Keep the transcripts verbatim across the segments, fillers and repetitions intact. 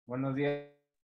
Buenos días.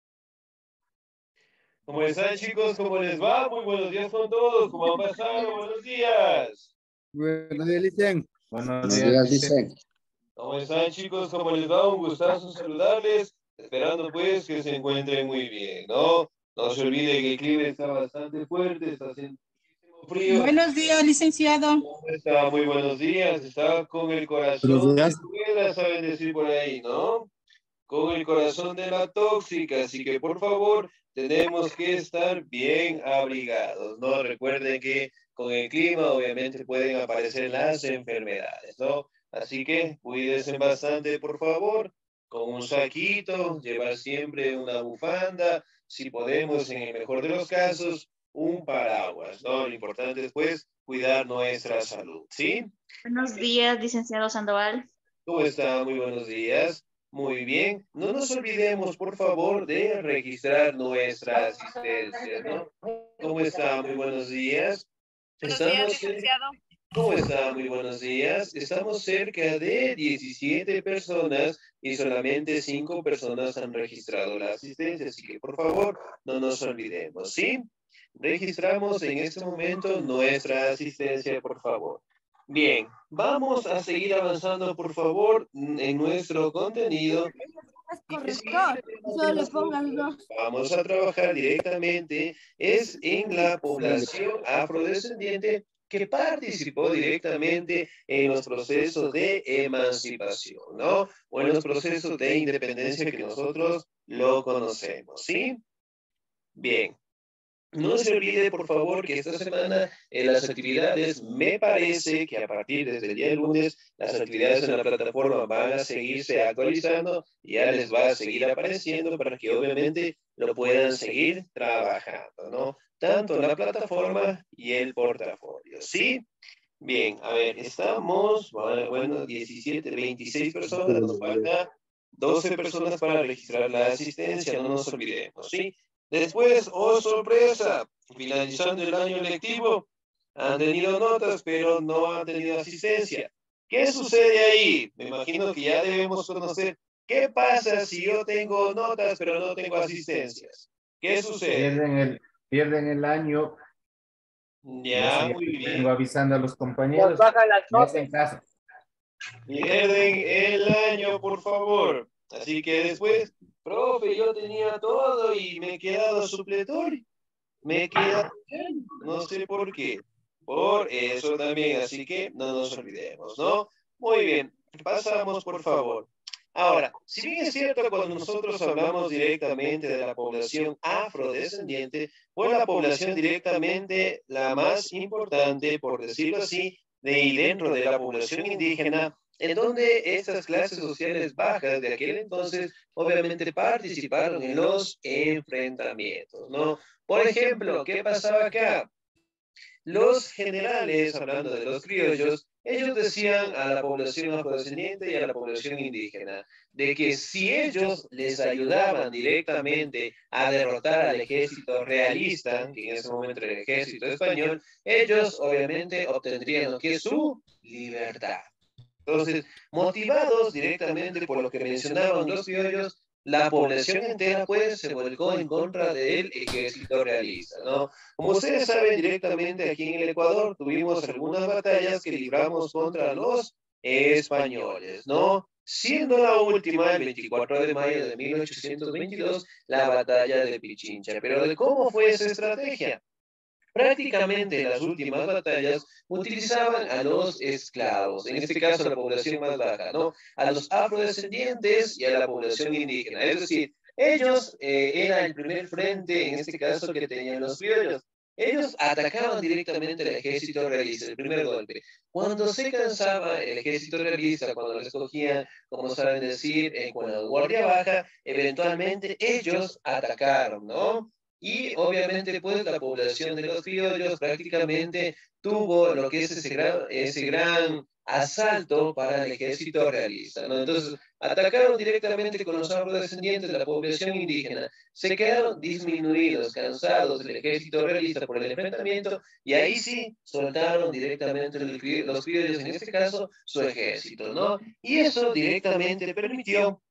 ¿Cómo están, chicos? ¿Cómo les va? Muy buenos días con todos. ¿Cómo han pasado? Buenos días. Buenos días, Licen. Buenos Buenos días, días, dice. Licen. ¿Cómo están, chicos? ¿Cómo les va? Un gustazo saludarles. Esperando, pues, que se encuentren muy bien, ¿no? No se olvide que el clima está bastante fuerte, está haciendo muchísimo frío. Buenos días, licenciado. ¿Cómo está? Muy buenos días. Está con el Buenos corazón de días. rueda, saben decir por ahí, ¿no? Con el corazón de la tóxica, así que por favor tenemos que estar bien abrigados, ¿no? Recuerden que con el clima obviamente pueden aparecer las enfermedades, ¿no? Así que cuídense bastante, por favor, con un saquito, llevar siempre una bufanda, si podemos, en el mejor de los casos, un paraguas, ¿no? Lo importante es, pues, cuidar nuestra salud, ¿sí? Buenos días, licenciado Sandoval. ¿Cómo está? Muy buenos días. Muy bien. No nos olvidemos, por favor, de registrar nuestra asistencia, ¿no? ¿Cómo está? Muy buenos días. Buenos días, Estamos, eh, licenciado. ¿cómo está? Muy buenos días. Estamos cerca de diecisiete personas y solamente cinco personas han registrado la asistencia, así que por favor, no nos olvidemos, ¿sí? Registramos en este momento nuestra asistencia, por favor. Bien, vamos a seguir avanzando, por favor, en nuestro contenido. Es Y el corrector. siguiente tema que Solo le pongas nosotros dos. vamos a trabajar directamente es en la población afrodescendiente que participó directamente en los procesos de emancipación, ¿no? O en los procesos de independencia que nosotros lo conocemos, ¿sí? Bien. No se olvide, por favor, que esta semana en las actividades, me parece que a partir desde el día lunes, las actividades en la plataforma van a seguirse actualizando y ya les va a seguir apareciendo para que obviamente lo puedan seguir trabajando, ¿no? Tanto la plataforma y el portafolio, ¿sí? Bien, a ver, estamos, bueno, diecisiete, veintiséis personas, nos falta doce personas para registrar la asistencia, no nos olvidemos, ¿sí? Después, oh sorpresa, finalizando el año lectivo, han tenido notas, pero no han tenido asistencia. ¿Qué sucede ahí? Me imagino que ya debemos conocer qué pasa si yo tengo notas, pero no tengo asistencias. ¿Qué sucede? Pierden el, pierden el año y eso Ya, ya muy les vengo bien. avisando a los compañeros. Me hacen caso. Pierden el año, por favor. Así que después, profe, yo tenía todo y me he quedado supletorio. Me he quedado bien, no sé por qué. Por eso también, así que no nos olvidemos, ¿no? Muy bien, pasamos, por favor. Ahora, si bien es cierto, cuando nosotros hablamos directamente de la población afrodescendiente, fue la población directamente la más importante, por decirlo así, de y dentro de la población indígena, en donde estas clases sociales bajas de aquel entonces obviamente participaron en los enfrentamientos, ¿no? Por ejemplo, ¿qué pasaba acá? Los generales, hablando de los criollos, ellos decían a la población afrodescendiente y a la población indígena de que si ellos les ayudaban directamente a derrotar al ejército realista, que en ese momento era el ejército español, ellos obviamente obtendrían lo que es su libertad. Entonces, motivados directamente por lo que mencionaban los criollos, la población entera pues se volcó en contra del ejército realista, ¿no? Como ustedes saben, directamente aquí en el Ecuador tuvimos algunas batallas que libramos contra los españoles, ¿no? Siendo la última, el veinticuatro de mayo de mil ochocientos veintidós, la batalla de Pichincha. Pero ¿de cómo fue esa estrategia? Prácticamente las últimas batallas utilizaban a los esclavos, en este caso a la población más baja, ¿no? A los afrodescendientes y a la población indígena. Es decir, ellos eh, era el primer frente, en este caso, que tenían los criollos. Ellos atacaban directamente al ejército realista, el primer golpe. Cuando se cansaba el ejército realista, cuando les cogían, como saben decir, eh, con la guardia baja, eventualmente ellos atacaron, ¿no? Y obviamente pues la población de los criollos prácticamente tuvo lo que es ese gran, ese gran asalto para el ejército realista, ¿no? Entonces atacaron directamente con los afrodescendientes de la población indígena, se quedaron disminuidos, cansados del ejército realista por el enfrentamiento y ahí sí soltaron directamente los criollos, en este caso su ejército, ¿no? Y eso directamente permitió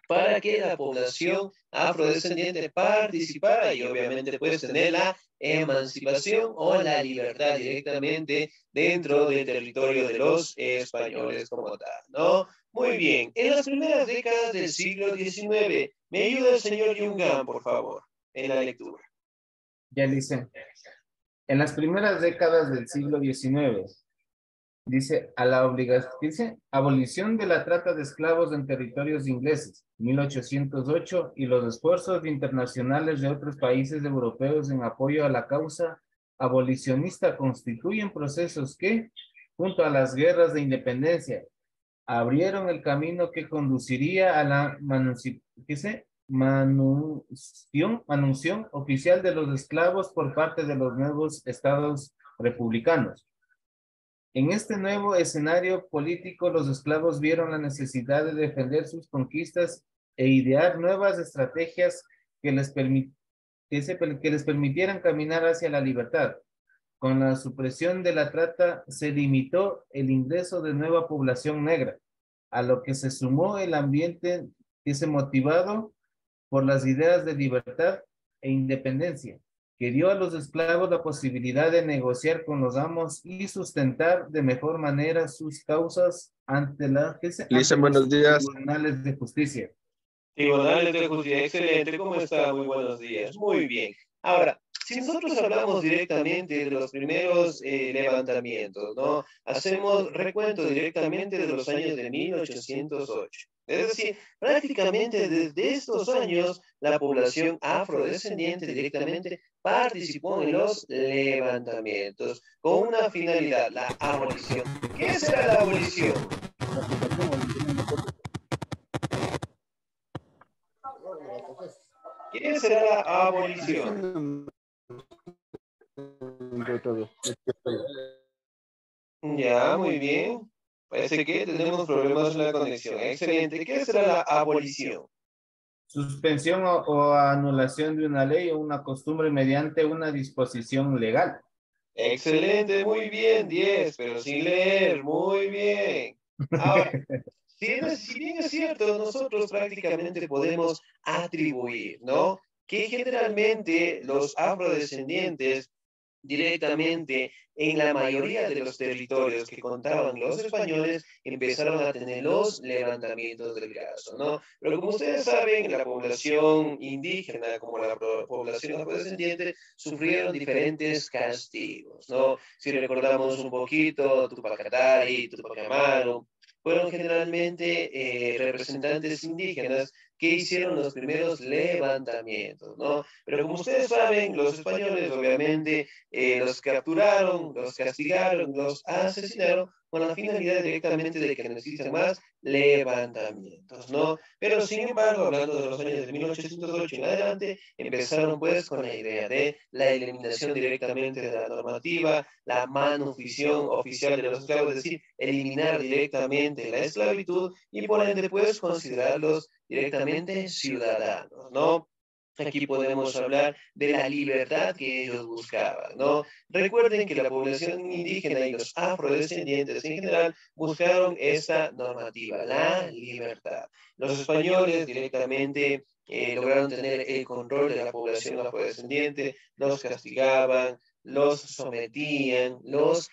para que la población afrodescendiente participara y obviamente pues tener la emancipación o la libertad directamente dentro del territorio de los españoles como tal, ¿no? Muy bien, en las primeras décadas del siglo diecinueve, me ayuda el señor Yungan, por favor, en la lectura. Ya dicen, en las primeras décadas del siglo diecinueve, dice, a la obligación, dice, abolición de la trata de esclavos en territorios ingleses, mil ochocientos ocho, y los esfuerzos internacionales de otros países europeos en apoyo a la causa abolicionista constituyen procesos que, junto a las guerras de independencia, abrieron el camino que conduciría a la manuci- ¿qué sé? manución, manución oficial de los esclavos por parte de los nuevos estados republicanos. En este nuevo escenario político, los esclavos vieron la necesidad de defender sus conquistas e idear nuevas estrategias que les, permi- que se- que les permitieran caminar hacia la libertad. Con la supresión de la trata se limitó el ingreso de nueva población negra, a lo que se sumó el ambiente que se motivado por las ideas de libertad e independencia, que dio a los esclavos la posibilidad de negociar con los amos y sustentar de mejor manera sus causas ante, la, ante Lisa, los buenos días. tribunales de justicia. Tribunales de Justicia, excelente, ¿cómo está? Muy buenos días, muy bien. Ahora, si nosotros hablamos directamente de los primeros eh, levantamientos, ¿no? Hacemos recuento directamente de los años de mil ochocientos ocho. Es decir, prácticamente desde estos años, la población afrodescendiente directamente participó en los levantamientos con una finalidad, la abolición. ¿Qué será la abolición? ¿Qué será la abolición? Ya, muy bien. Parece que tenemos problemas en la conexión. Excelente. ¿Qué será la abolición? Suspensión o, o anulación de una ley o una costumbre mediante una disposición legal. Excelente, muy bien, diez, pero sin leer, muy bien. Ahora, si, es- si bien es cierto, nosotros prácticamente podemos atribuir, ¿no? Que generalmente los afrodescendientes directamente en la mayoría de los territorios que contaban los españoles empezaron a tener los levantamientos del caso, ¿no? Pero como ustedes saben, la población indígena como la pro- población afrodescendiente sufrieron diferentes castigos, ¿no? Si recordamos un poquito, Tupac Katari, Tupac Amaru, fueron generalmente eh, representantes indígenas que hicieron los primeros levantamientos, ¿no? Pero como ustedes saben, los españoles obviamente eh, los capturaron, los castigaron, los asesinaron con la finalidad directamente de que necesitan más levantamientos, ¿no? Pero sin embargo, hablando de los años de mil ochocientos ocho en adelante, empezaron pues con la idea de la eliminación directamente de la normativa, la manufición oficial de los esclavos, es decir, eliminar directamente la esclavitud y por ende pues considerarlos directamente ciudadanos, ¿no? Aquí podemos hablar de la libertad que ellos buscaban, ¿no? Recuerden que la población indígena y los afrodescendientes en general buscaron esta normativa, la libertad. Los españoles directamente eh, lograron tener el control de la población afrodescendiente, los castigaban, los sometían, los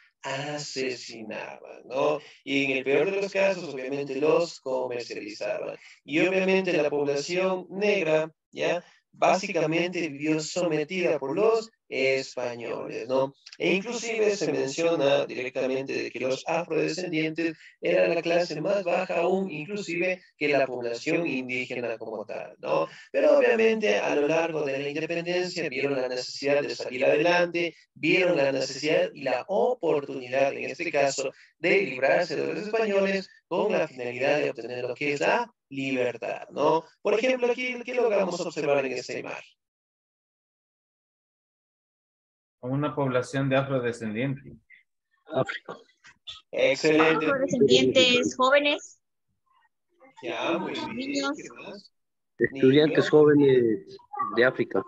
asesinaban, ¿no? Y en el peor de los casos, obviamente, los comercializaban. Y obviamente la población negra, ¿ya? Básicamente vivió sometida por los españoles, ¿no? E inclusive se menciona directamente de que los afrodescendientes eran la clase más baja aún, inclusive que la población indígena como tal, ¿no? Pero obviamente a lo largo de la independencia vieron la necesidad de salir adelante, vieron la necesidad y la oportunidad, en este caso, de librarse de los españoles con la finalidad de obtener lo que es la libertad, ¿no? Por ejemplo, aquí, ¿qué logramos observar en esta imagen? Una población de afrodescendientes. Excelente. Afrodescendientes jóvenes, Ya, muy bien. niños. ¿Qué más? Estudiantes Niños. jóvenes de África.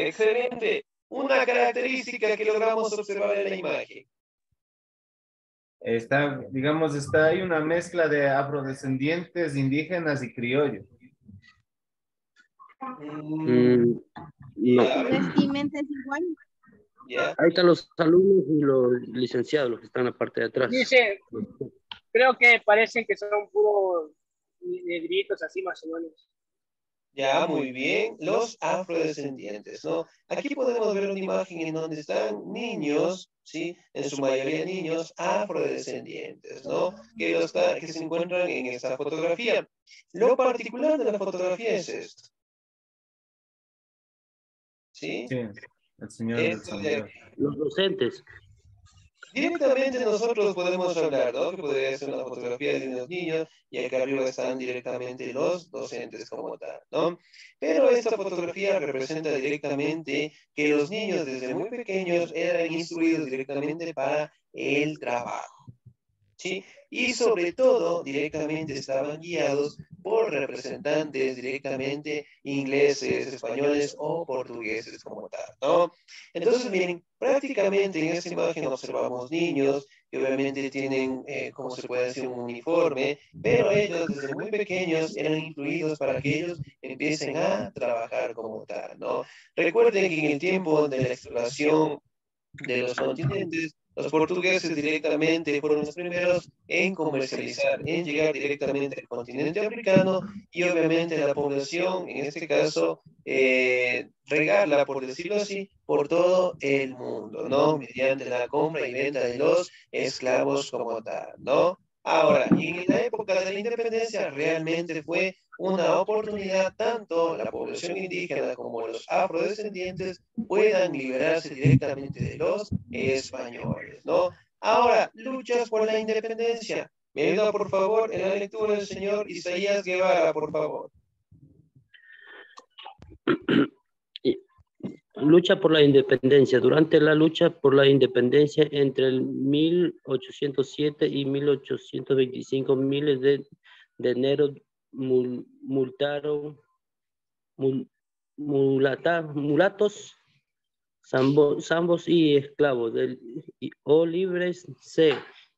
Excelente. Una característica que logramos observar en la imagen. Está, digamos, está, hay una mezcla de afrodescendientes, indígenas y criollos. Mm, Mm, no. ya, Su vestimenta es igual. ya. Ahí están los alumnos y los licenciados, los que están en la parte de atrás. Dice, creo que parecen que son puros negritos, así más o menos. Ya, muy bien. Los afrodescendientes, ¿no? Aquí podemos ver una imagen en donde están niños, ¿sí? En su mayoría niños afrodescendientes, ¿no? Que, los está- que se encuentran en esta fotografía. Lo particular de la fotografía es esto, ¿sí? Sí, el señor del Esto de sombrero. aquí. Los docentes. Directamente nosotros podemos hablar, ¿no? Que podría ser una fotografía de unos niños y acá arriba están directamente los docentes como tal, ¿no? Pero esta fotografía representa directamente que los niños desde muy pequeños eran instruidos directamente para el trabajo, ¿sí? Y sobre todo, directamente estaban guiados por representantes directamente ingleses, españoles o portugueses como tal, ¿no? Entonces, miren, prácticamente en esta imagen observamos niños que obviamente tienen, eh, como se puede decir, un uniforme, pero ellos desde muy pequeños eran incluidos para que ellos empiecen a trabajar como tal, ¿no? Recuerden que en el tiempo de la exploración de los continentes, los portugueses directamente fueron los primeros en comercializar, en llegar directamente al continente africano y obviamente la población, en este caso, eh, regarla, por decirlo así, por todo el mundo, ¿no? Mediante la compra y venta de los esclavos como tal, ¿no? Ahora, en la época de la independencia realmente fue una oportunidad, tanto la población indígena como los afrodescendientes puedan liberarse directamente de los españoles, ¿no? Ahora, luchas por la independencia. Me ayuda, por favor, en la lectura del señor Isaías Guevara, por favor. Lucha por la independencia. Durante la lucha por la independencia entre el mil ochocientos siete y mil ochocientos veinticinco, miles de, de negros mul, multaron, mul, mulata, mulatos, zambo, zambos y esclavos del, y, o libres se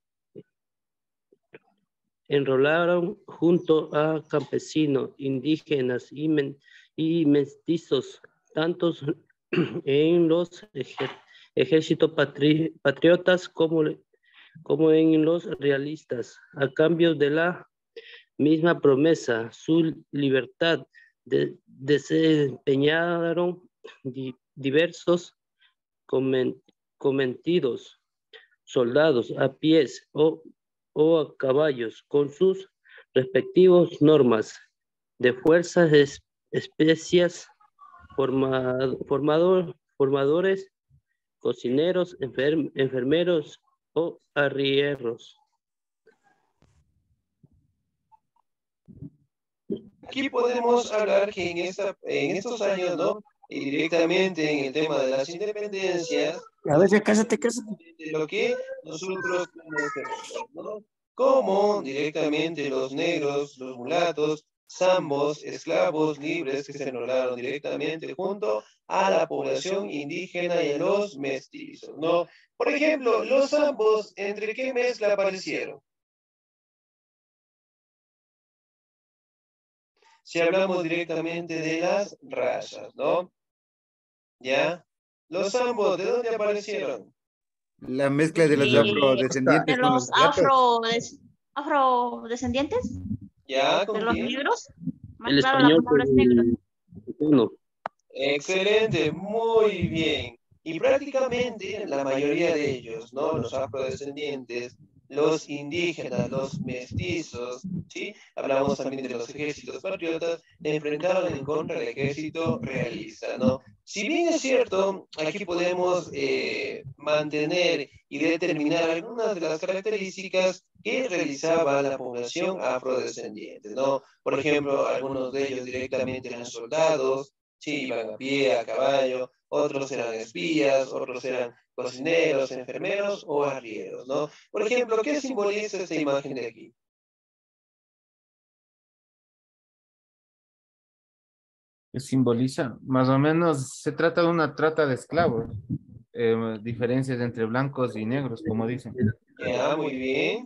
enrolaron junto a campesinos, indígenas y, men, y mestizos, tantos en los ejer, ejércitos patri, patriotas como, como en los realistas, a cambio de la misma promesa, su libertad, de, desempeñaron di, diversos comen, cometidos, soldados a pies o, o a caballos con sus respectivos normas de fuerzas es, especias, formado, formador, formadores, cocineros, enfer, enfermeros o arrieros. Aquí podemos hablar que en, esta, en estos años, ¿no? Y directamente en el tema de las independencias, A ver, cásate, cásate. lo que nosotros conocemos, ¿no? Como directamente los negros, los mulatos, zambos, esclavos libres que se enrolaron directamente junto a la población indígena y a los mestizos, ¿no? Por ejemplo, los zambos, ¿entre qué mezcla aparecieron? Si hablamos directamente de las razas, ¿no? ¿Ya? Los zambos, ¿de dónde aparecieron? La mezcla de los De, afrodescendientes de con los los mulatos. afro, des- afrodescendientes, ¿Ya? de ¿Con los quién? negros. Más El claro, la español palabra es negro. uno. Excelente, muy bien. Y prácticamente la mayoría de ellos, ¿no? Los afrodescendientes, los indígenas, los mestizos, ¿sí? Hablamos también de los ejércitos patriotas, se enfrentaron en contra del ejército realista, ¿no? Si bien es cierto, aquí podemos eh, mantener y determinar algunas de las características que realizaba la población afrodescendiente, ¿no? Por ejemplo, algunos de ellos directamente eran soldados, sí, iban a pie, a caballo, otros eran espías, otros eran cocineros, enfermeros o arrieros, ¿no? Por ejemplo, ¿qué simboliza esta imagen de aquí? ¿Qué simboliza? Más o menos se trata de una trata de esclavos. Eh, diferencias entre blancos y negros, como dicen. Ya, muy bien.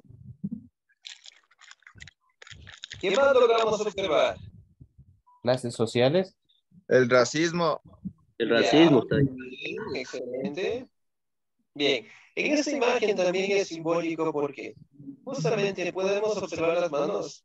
¿Qué más logramos observar? Clases sociales. El racismo. El Ya, racismo está ahí. muy bien, excelente. Bien, en esta imagen también es simbólico porque justamente podemos observar las manos.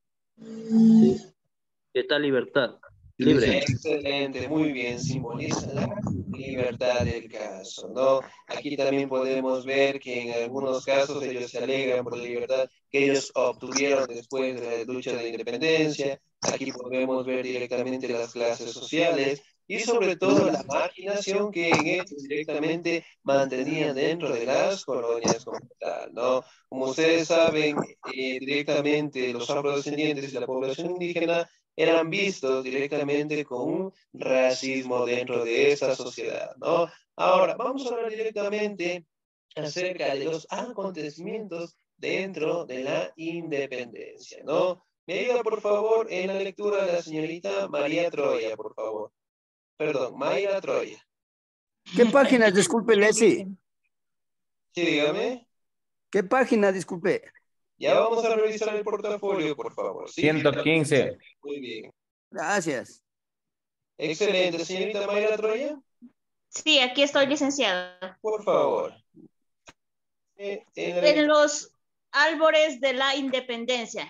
Sí. Está libertad, libre. Excelente, muy bien, simboliza la libertad del caso, ¿no? Aquí también podemos ver que en algunos casos ellos se alegran por la libertad que ellos obtuvieron después de la lucha de independencia. Aquí podemos ver directamente las clases sociales y sobre todo la marginación que en ellos directamente mantenían dentro de las colonias como tal, ¿no? Como ustedes saben, eh, directamente los afrodescendientes y la población indígena eran vistos directamente con un racismo dentro de esa sociedad, ¿no? Ahora, vamos a hablar directamente acerca de los acontecimientos dentro de la independencia, ¿no? Me ayuda, por favor, en la lectura la señorita María Troya, por favor. Perdón, Mayra Troya. ¿Qué página? Disculpe, Leslie. Sí, dígame. ¿Qué página? Disculpe. Ya vamos a revisar el portafolio, por favor. ¿Sí? ciento quince. Muy bien. Gracias. Excelente. Señorita Mayra Troya, Sí, aquí estoy, licenciado. por favor. Eh, en la En los albores de la independencia.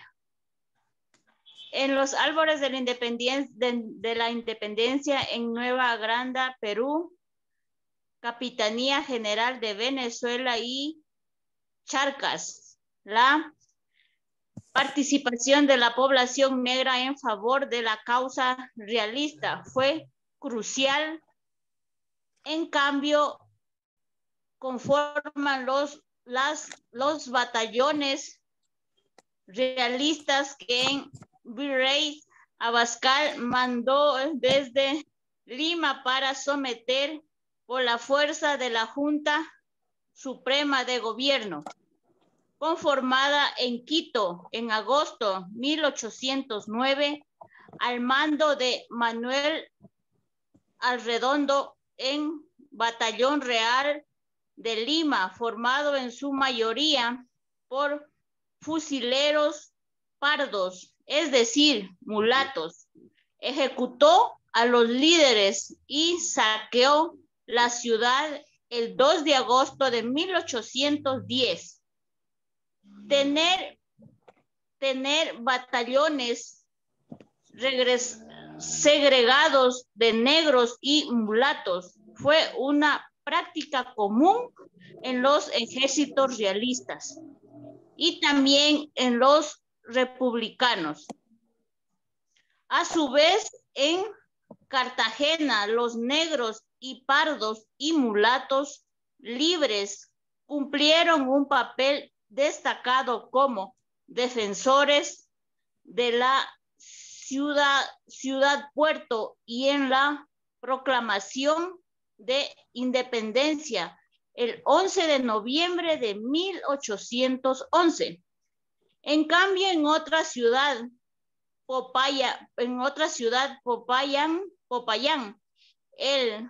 En los albores de la independencia, de, de la independencia en Nueva Granda, Perú, Capitanía General de Venezuela y Charcas, la participación de la población negra en favor de la causa realista fue crucial. En cambio, conforman los, las, los batallones realistas que en Virrey Abascal mandó desde Lima para someter por la fuerza de la Junta Suprema de Gobierno, conformada en Quito en agosto de mil ochocientos nueve, al mando de Manuel Arredondo en Batallón Real de Lima, formado en su mayoría por fusileros pardos, es decir, mulatos. Ejecutó a los líderes y saqueó la ciudad el dos de agosto de mil ochocientos diez. Tener, tener batallones regres, segregados de negros y mulatos fue una práctica común en los ejércitos realistas y también en los republicanos. A su vez, en Cartagena, los negros y pardos y mulatos libres cumplieron un papel destacado como defensores de la ciudad, ciudad puerto y en la proclamación de independencia el once de noviembre de mil ochocientos once. En cambio, en otra ciudad, Popaya, en otra ciudad, Popayán, Popayán, el,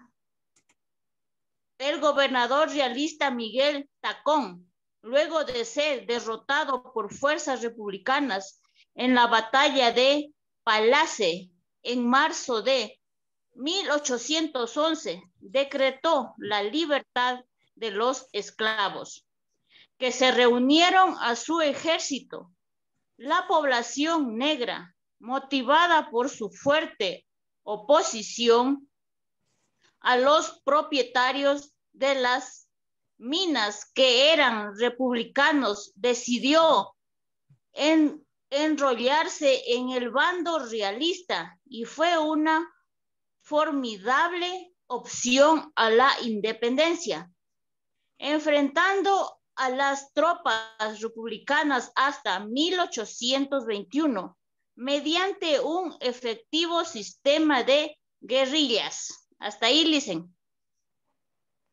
el gobernador realista Miguel Tacón, luego de ser derrotado por fuerzas republicanas en la batalla de Palace en marzo de mil ochocientos once, decretó la libertad de los esclavos, que se reunieron a su ejército. La población negra, motivada por su fuerte oposición a los propietarios de las minas que eran republicanos, decidió en, enrollarse en el bando realista y fue una formidable opción a la independencia, enfrentando a las tropas republicanas hasta mil ochocientos veintiuno mediante un efectivo sistema de guerrillas. Hasta ahí, Licen.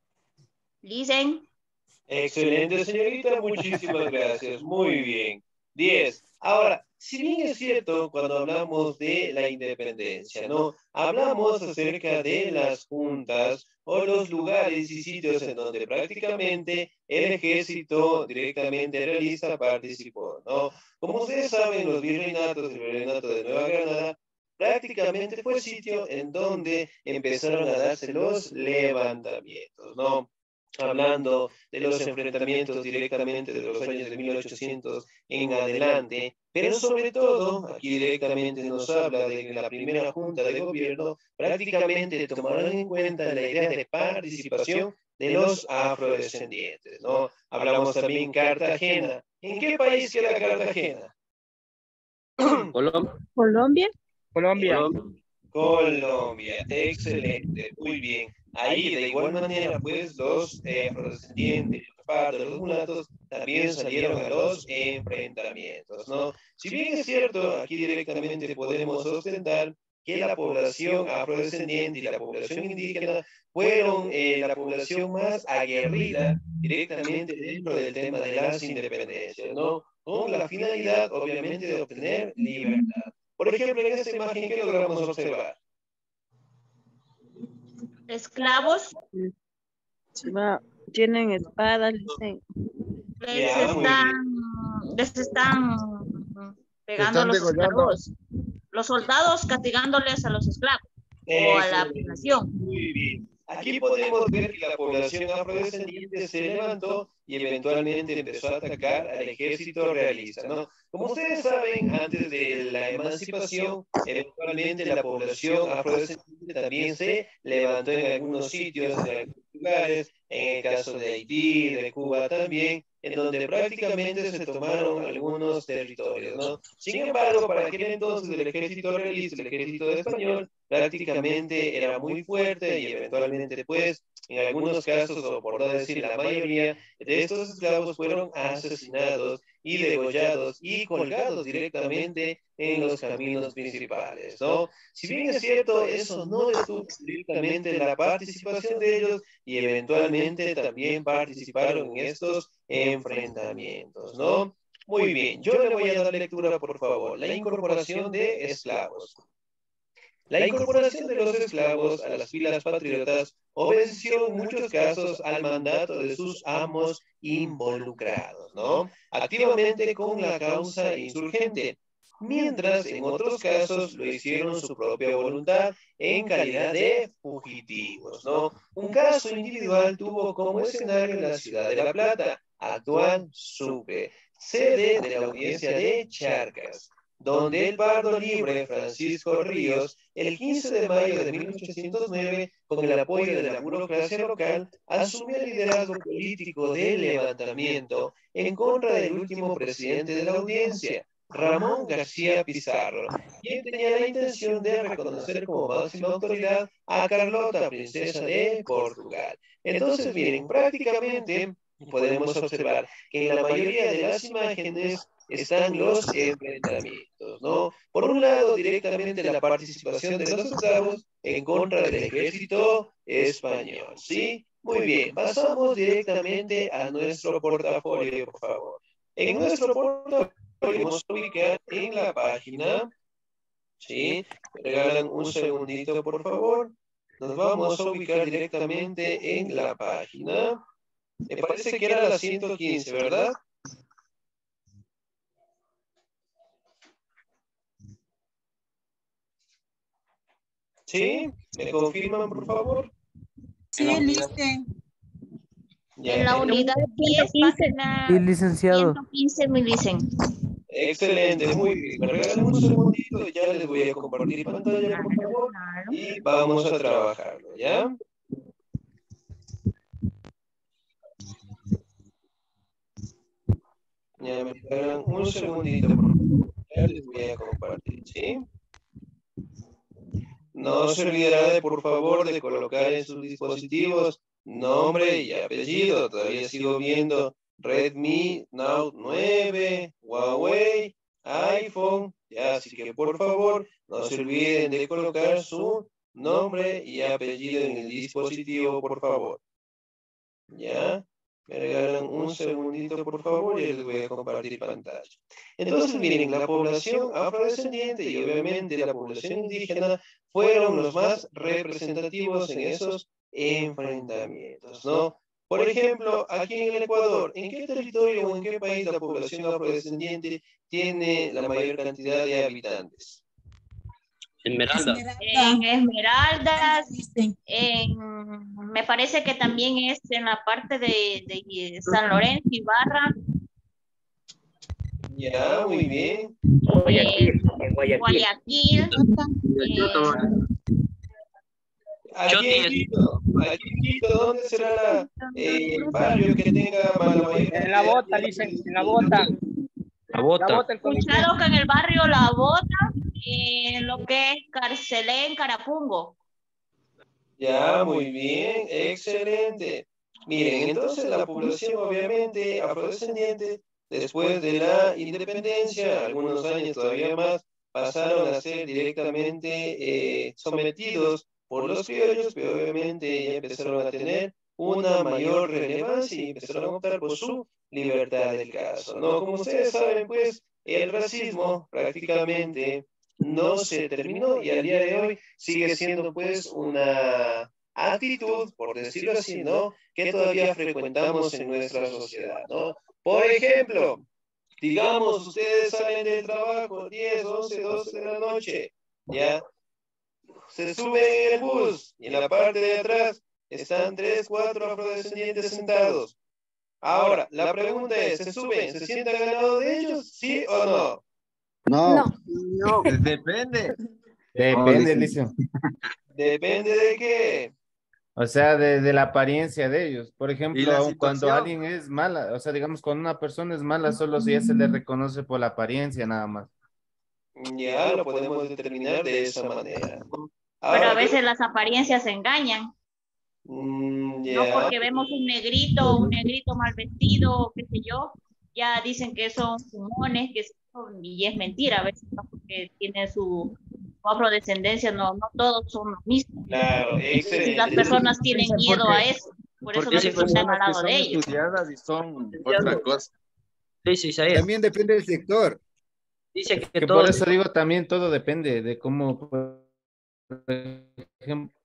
Licen. Excelente, señorita. Muchísimas gracias. Muy bien. diez. Ahora, si bien es cierto, cuando hablamos de la independencia, ¿no? Hablamos acerca de las juntas o los lugares y sitios en donde prácticamente el ejército directamente realista participó, ¿no? Como ustedes saben, los virreinatos, el virreinato de Nueva Granada, prácticamente fue sitio en donde empezaron a darse los levantamientos, ¿no? Hablando de los enfrentamientos directamente de los años de mil ochocientos en adelante, pero sobre todo, aquí directamente nos habla de que la primera junta de gobierno prácticamente tomaron en cuenta la idea de participación de los afrodescendientes, ¿no? Hablamos también Cartagena. ¿En qué país queda Cartagena? Colombia. Colombia. Colombia. Colombia, excelente, muy bien. Ahí, de igual manera, pues, los eh, afrodescendientes, los pardos, los mulatos, también salieron a los enfrentamientos, ¿no? Si bien es cierto, aquí directamente podemos ostentar que la población afrodescendiente y la población indígena fueron eh, la población más aguerrida directamente dentro del tema de las independencias, ¿no? Con la finalidad, obviamente, de obtener libertad. Por ejemplo, en esta imagen, ¿qué logramos observar? Esclavos Va, tienen espadas, dicen. les Ya, muy están, bien. les están pegando a están los degollando. esclavos. Los soldados castigándoles a los esclavos o a la Excelente. población. Muy bien. Aquí podemos ver que la población afrodescendiente se levantó y eventualmente empezó a atacar al ejército realista, ¿no? Como ustedes saben, antes de la emancipación, eventualmente la población afrodescendiente también se levantó en algunos sitios, en algunos lugares, en el caso de Haití, de Cuba también, en donde prácticamente se tomaron algunos territorios, ¿no? Sin embargo, para aquel entonces el ejército realista, el ejército español, prácticamente era muy fuerte y eventualmente, pues, en algunos casos, o por no decir la mayoría, de estos esclavos fueron asesinados y degollados y colgados directamente en los caminos principales, ¿no? Si bien es cierto, eso no detuvo directamente la participación de ellos y eventualmente también participaron en estos enfrentamientos, ¿no? Muy bien, yo le voy a dar lectura, por favor. La incorporación de esclavos. La incorporación de los esclavos a las filas patriotas obedeció en muchos casos al mandato de sus amos involucrados, ¿no? Activamente con la causa insurgente, mientras en otros casos lo hicieron su propia voluntad en calidad de fugitivos, ¿no? Un caso individual tuvo como escenario la ciudad de La Plata, actual Sucre, sede de la audiencia de Charcas, donde el pardo libre Francisco Ríos, el quince de mayo de mil ochocientos nueve, con el apoyo de la burocracia local, asumió el liderazgo político del levantamiento en contra del último presidente de la audiencia, Ramón García Pizarro, quien tenía la intención de reconocer como máxima autoridad a Carlota, princesa de Portugal. Entonces, miren, prácticamente podemos observar que en la mayoría de las imágenes están los enfrentamientos, ¿no? Por un lado, directamente la participación de los esclavos en contra del ejército español, ¿sí? Muy bien, pasamos directamente a nuestro portafolio, por favor. En nuestro portafolio vamos a ubicar en la página, ¿sí? Me regalan un segundito, por favor. Nos vamos a ubicar directamente en la página. Me parece que era la ciento quince, ¿verdad? ¿Sí? ¿Me confirman, por favor? Sí, listen. Ya, En la en- unidad diez, página Sí, licenciado. ciento quince, me dicen. Excelente, muy bien. Me regalan un segundito, ya les voy a compartir pantalla, por favor, y vamos a trabajarlo, ¿ya? Ya me regalan un segundito, por favor, ya les voy a compartir, ¿sí? No se olvidará de, por favor, de colocar en sus dispositivos nombre y apellido. Todavía sigo viendo Redmi Note nueve, Huawei, iPhone. Ya, así que por favor, no se olviden de colocar su nombre y apellido en el dispositivo, por favor. ¿Ya? Me regalan un segundito, por favor, y les voy a compartir pantalla. Entonces, miren, la población afrodescendiente y obviamente la población indígena fueron los más representativos en esos enfrentamientos, ¿no? Por ejemplo, aquí en el Ecuador, ¿en qué territorio o en qué país la población afrodescendiente tiene la mayor cantidad de habitantes? Esmeralda. En Esmeraldas, en, me parece que también es en la parte de, de San Lorenzo, Ibarra. Ya, muy bien. Guayaquil, eh, en Guayaquil. Guayaquil. eh, Aquí en Quito, aquí en Quito, ¿dónde será la, eh, el barrio que tenga la mayor En cantidad la de bota, dicen, en la bota. La bota. La bota, el comité. escuchado que en el barrio La Bota, en lo que es Carcelén, Carapungo. Ya, muy bien, excelente. Miren, entonces la población obviamente afrodescendiente, después de la independencia, algunos años todavía más, pasaron a ser directamente eh, sometidos por los criollos, pero obviamente ya empezaron a tener una mayor relevancia y empezaron a optar por su libertad del caso, ¿no? Como ustedes saben, pues, el racismo prácticamente no se terminó y al día de hoy sigue siendo pues una actitud, por decirlo así, ¿no? Que todavía frecuentamos en nuestra sociedad, ¿no? Por ejemplo, digamos, ustedes salen del trabajo diez, once, doce de la noche, ¿ya? Se suben en el bus y en la parte de atrás están tres, cuatro afrodescendientes sentados. Ahora, la pregunta es, ¿se suben? ¿Se sientan al lado de ellos? ¿Sí o no? No. No. Depende. Depende, dice. ¿Depende de qué? O sea, de, de la apariencia de ellos. Por ¿Y ejemplo, la aun cuando situación? alguien es mala, o sea, digamos, cuando una persona es mala, solo si ya se le reconoce por la apariencia nada más. Ya lo podemos determinar de esa manera. Pero Ahora, a veces las apariencias engañan. mm, No ya, porque vemos un negrito, un negrito mal vestido, qué sé yo, ya dicen que son fumones, que son, y es mentira a veces, ¿no? Porque tiene su, su afrodescendencia, no, no todos son los mismos. claro, Y las excelente. personas tienen miedo a eso, por eso no se Dicen sientan al personas que lado son de ellos. estudiadas y son otra cosa. Sí, sí, Isaías. También depende del sector. Dice que, Que todos. por eso digo, también todo depende de cómo, por ejemplo,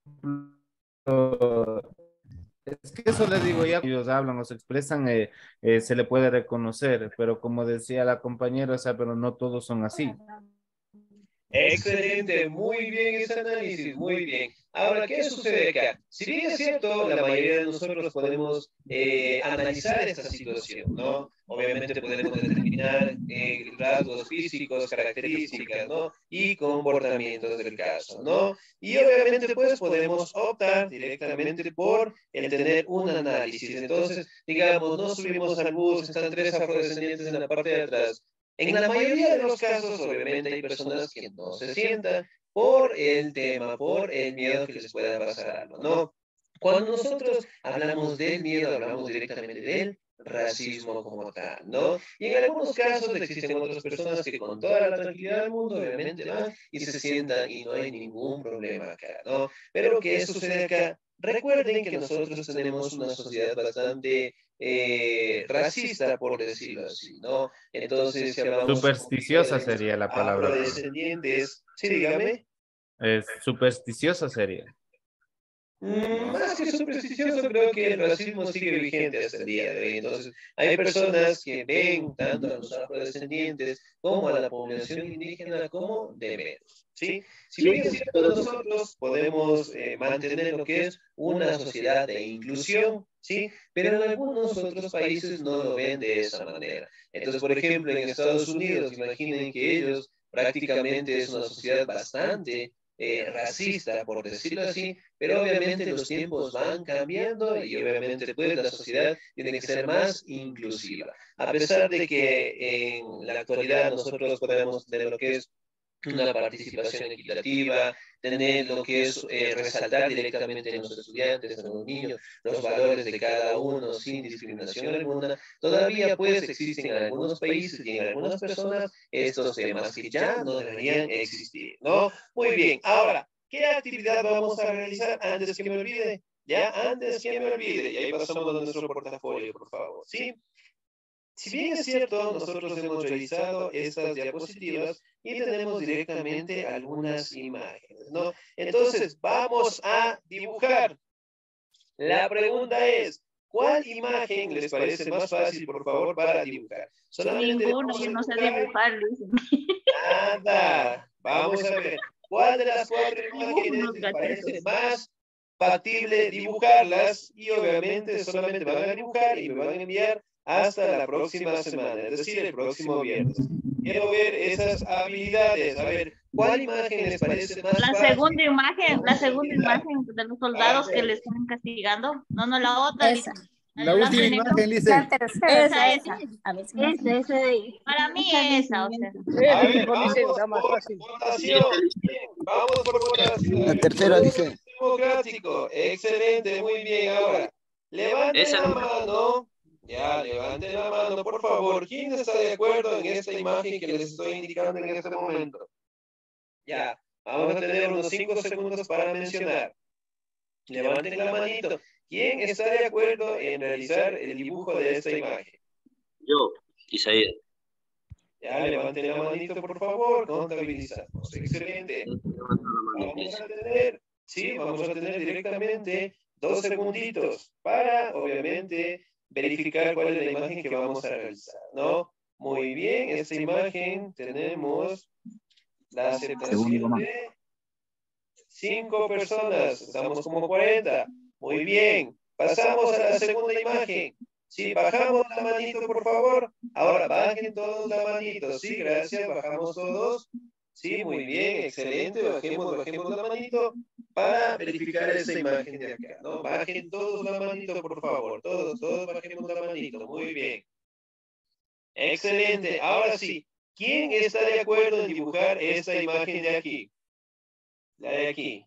es que eso les digo ya, ellos hablan o se expresan, eh, eh, se le puede reconocer, pero como decía la compañera, o sea, pero no todos son así. Excelente, muy bien ese análisis, muy bien. Ahora, ¿qué sucede acá? Si bien es cierto, la mayoría de nosotros podemos eh, analizar esta situación, ¿no? Obviamente podemos determinar eh, rasgos físicos, características, ¿no? Y comportamientos del caso, ¿no? Y obviamente pues podemos optar directamente por el tener un análisis. Entonces, digamos, no subimos al bus, están tres afrodescendientes en la parte de atrás. En la mayoría de los casos, obviamente, hay personas que no se sientan por el tema, por el miedo que les pueda pasar algo, ¿no? Cuando nosotros hablamos del miedo, hablamos directamente del racismo como tal, ¿no? Y en algunos casos existen otras personas que con toda la tranquilidad del mundo, obviamente, van y se sientan y no hay ningún problema acá, ¿no? Pero ¿qué sucede acá? Recuerden que nosotros tenemos una sociedad bastante eh, racista, por decirlo así, ¿no? Entonces, si hablamos Supersticiosa sería la palabra. afrodescendientes, sí, dígame. Es supersticiosa sería. Mm, más que supersticioso, creo que el racismo sigue vigente hasta el día de hoy. Entonces, hay personas que ven tanto a los afrodescendientes como a la población indígena como de menos, ¿sí? Si bien es cierto, nosotros podemos eh, mantener lo que es una sociedad de inclusión, ¿sí? Pero en algunos otros países no lo ven de esa manera. Entonces, por ejemplo, en Estados Unidos, imaginen que ellos prácticamente es una sociedad bastante eh, racista, por decirlo así, pero obviamente los tiempos van cambiando y obviamente pues la sociedad tiene que ser más inclusiva. A pesar de que en la actualidad nosotros podemos tener lo que es una participación equitativa, tener lo que es eh, resaltar directamente en los estudiantes, en los niños, los valores de cada uno sin discriminación alguna, todavía pues existen en algunos países y en algunas personas estos temas que ya no deberían existir, ¿no? Muy bien, ahora, ¿qué actividad vamos a realizar antes que me olvide? Ya, antes que me olvide, y ahí pasamos a nuestro portafolio, por favor, ¿sí? Si bien es cierto, nosotros hemos realizado estas diapositivas y tenemos directamente algunas imágenes, ¿no? Entonces, vamos a dibujar. La pregunta es, ¿cuál imagen les parece más fácil, por favor, para dibujar? Solamente Ninguno, vamos a yo no sé dibujar. dibujar, Luis. Nada. Vamos a ver. ¿Cuál de las cuatro imágenes Unos les gatitos. parece más factible dibujarlas? Y obviamente solamente van a dibujar y me van a enviar hasta la próxima semana, es decir, el próximo viernes. Quiero ver esas habilidades. A ver, ¿cuál imagen les parece más La fácil? segunda imagen, la Vamos a segunda utilizar. imagen de los soldados que le están castigando. No, no, la otra. Esa. Liz. La blanco y última negro. imagen, La dice. tercera, esa, Esa, esa. A ver si me Esa, entiendes. esa de ahí. Para mí esa, o sea. A Eh, ver, mejor dice, vamos está más por fácil. votación. Bien, vamos por votación. La tercera, dice. Democrático. Excelente, muy bien. Ahora, levanten Esa la no- mano. Ya, levanten la mano, por favor. ¿Quién está de acuerdo en esta imagen que les estoy indicando en este momento? Ya, vamos a tener unos cinco segundos para mencionar. Levanten la manito. ¿Quién está de acuerdo en realizar el dibujo de esta imagen? Yo, Isaías. Ya, levanten la manito, por favor, contabilizamos. Excelente. Vamos a tener, sí, vamos a tener directamente dos segunditos para, obviamente, verificar cuál es la imagen que vamos a realizar, ¿no? Muy bien, esta imagen tenemos la aceptación de cinco personas, estamos como cuarenta. Muy bien, pasamos a la segunda imagen. Sí, bajamos la manito, por favor. Ahora bajen todos la manito. Sí, gracias, bajamos todos. Sí, muy bien, excelente. Bajemos, bajemos la manito para verificar esa imagen de acá, ¿no? Bajen todos la manito, por favor. Todos, todos bajemos la manito. Muy bien. Excelente. Ahora sí, ¿quién está de acuerdo en dibujar esta imagen de aquí? La de aquí.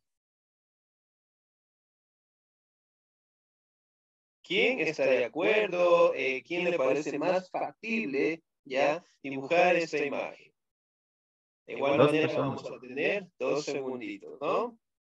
¿Quién está de acuerdo? Eh, ¿quién le parece más factible ya dibujar esta imagen? De igual Dos manera personas. vamos a tener dos segunditos, ¿no?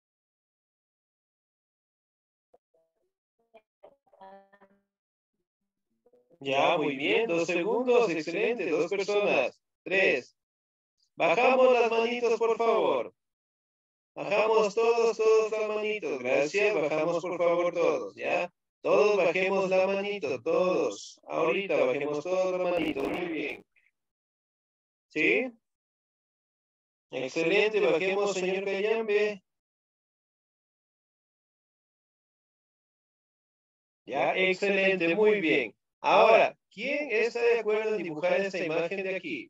Ya, muy bien, dos segundos, excelente, dos personas, tres. Bajamos las manitos, por favor. Bajamos todos, todos las manitos, gracias, bajamos por favor todos, ¿ya? Todos bajemos la manito, todos. Ahorita bajemos todos la manito, muy bien. ¿Sí? Excelente, bajemos, señor Cayambe. Ya, excelente, muy bien. Ahora, ¿quién está de acuerdo en dibujar esta imagen de aquí?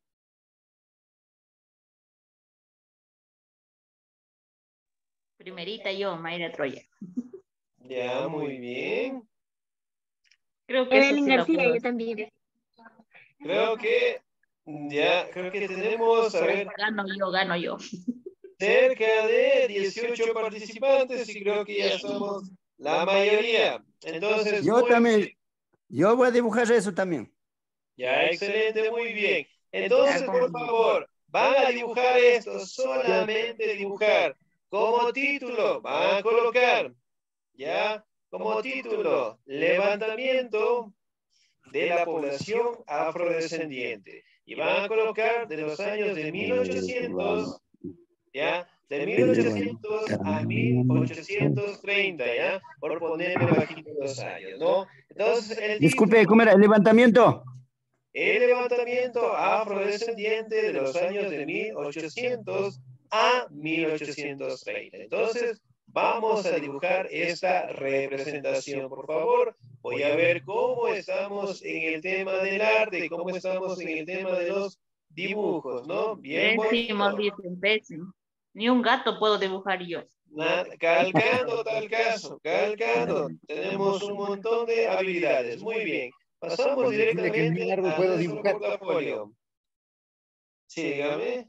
Primerita yo, Mayra Troya. Ya, muy bien. Creo que eso Evelyn sí la García, puedo yo hacer. también. Creo que, ya, creo que tenemos, a ver, Gano yo, gano yo. cerca de dieciocho participantes y creo que ya somos la mayoría. Entonces, Yo muy también. bien. Yo voy a dibujar eso también. Ya, excelente, muy bien. Entonces, por favor, van a dibujar esto, solamente dibujar. Como título, van a colocar, ya, como título, levantamiento de la población afrodescendiente. Y van a colocar de los años de mil ochocientos, ya, de mil ochocientos a mil ochocientos treinta, ya, por ponerle bajito los años, ¿no? Entonces, el Disculpe, título, ¿cómo era? El levantamiento. el levantamiento afrodescendiente de los años de mil ochocientos a mil ochocientos treinta. Entonces, vamos a dibujar esta representación, por favor. Voy a ver cómo estamos en el tema del arte, cómo estamos en el tema de los dibujos, ¿no? Bien Pésimo, bonito. dicen, pésimo. Ni un gato puedo dibujar yo. Na- Calcando tal caso, calcando. Tenemos un montón de habilidades. Muy bien. Pasamos Dile que directamente ni árbol a puedo nuestro dibujar. portafolio. Sí, dígame.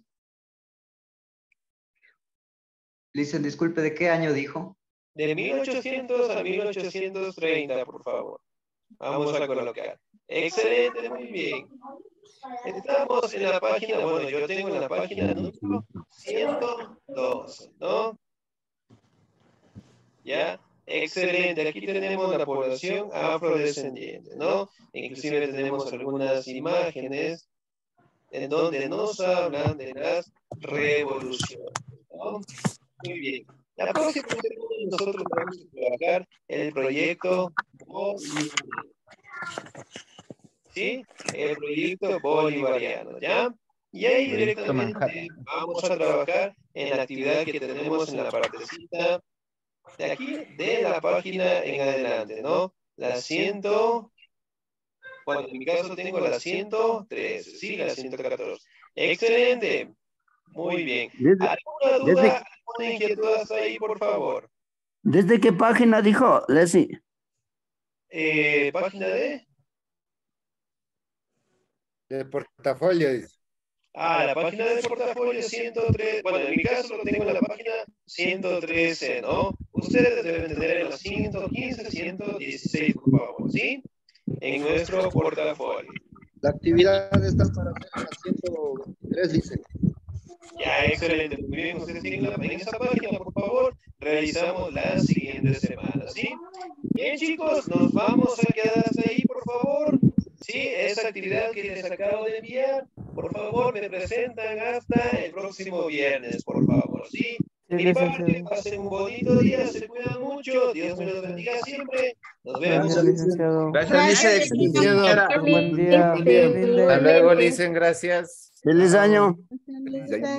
Listen, disculpe, ¿de qué año dijo? De mil ochocientos a mil ochocientos treinta, por favor. Vamos a colocar. Excelente, muy bien. Estamos en la página, bueno, yo tengo en la página número ciento doce, ¿no? ¿Ya? Excelente, aquí tenemos la población afrodescendiente, ¿no? Inclusive tenemos algunas imágenes en donde nos hablan de las revoluciones, ¿no? Muy bien. La próxima semana nosotros vamos a trabajar el proyecto bolivariano. ¿Sí? El proyecto bolivariano, ¿ya? Y ahí directamente vamos a trabajar en la actividad que tenemos en la partecita de aquí, de la página en adelante, ¿no? La ciento, bueno, en mi caso tengo la ciento trece, sí, la ciento catorce. Excelente. Muy bien. Desde, ¿Alguna duda, desde, alguna inquietud hasta ahí, por favor? ¿desde qué página dijo, Leslie? Eh, página de... De portafolio, dice. Ah, la página de portafolio ciento tres, bueno, en mi caso lo tengo en la página ciento trece, ¿no? Ustedes deben tener en la ciento quince, ciento dieciséis, por favor, ¿sí? En nuestro portafolio. La actividad está para hacer en la ciento veintitrés, dice. Ya, excelente. Muy bien, ustedes tienen la, en esa página, por favor, realizamos la siguiente semana, ¿sí? Bien, chicos, nos vamos a quedar hasta ahí, por favor. Sí, esa actividad que les acabo de enviar, por favor, me presentan hasta el próximo viernes, por favor, ¿sí? De mi parte, pasen un bonito día, se cuidan mucho, Dios me los bendiga siempre. Nos vemos. Gracias, licenciado. Gracias, licenciado. Buen día. Este, Hasta luego, Licen, gracias. Feliz año. Feliz año.